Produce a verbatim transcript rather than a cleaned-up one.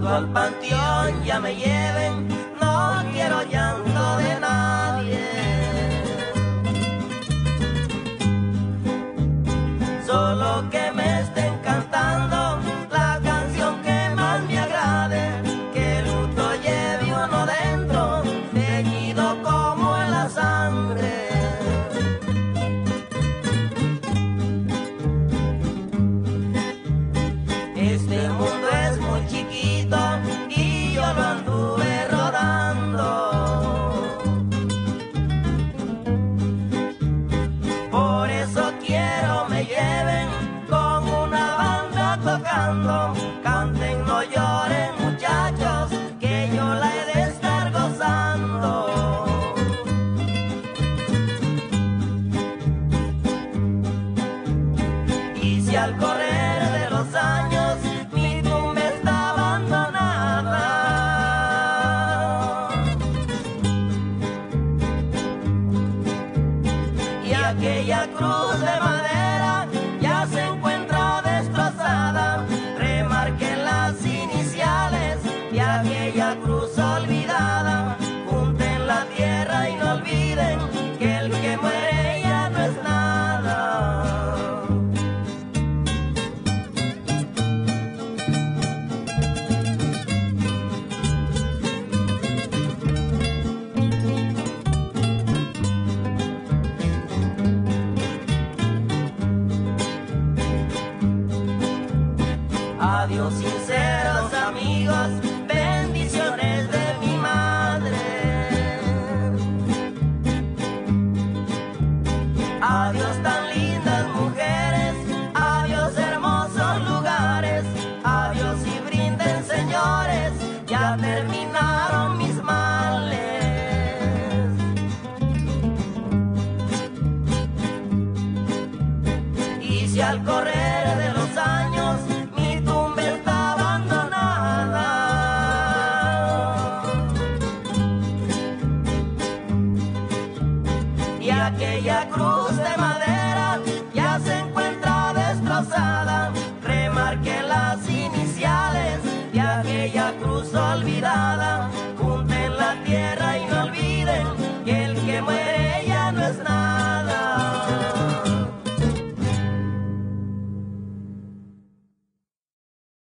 al panteón ya me lleven, no quiero llanto de nadie. Solo que me estén cantando la canción que más me agrade, que el luto lleve uno dentro, teñido como en la sangre. Este mundo es muy chiquito y yo lo anduve rodando. Por eso quiero me lleven con una banda tocando. Canten, no lloren muchachos, que yo la he de estar gozando. Y si al correr de los años mi tumba está abandonada y aquella cruz de madera ya se encuentra destrozada, remarquen las iniciales de aquella cruz olvidada, junten la tierra y no olviden que el que muere ya no es nada. Adiós sinceros amigos,